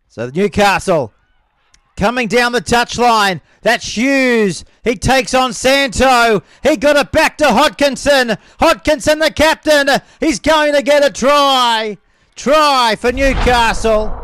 So Newcastle coming down the touchline. That's Hughes. He takes on Santo. He got it back to Hodkinson. Hodkinson, the captain. He's going to get a try. Try for Newcastle.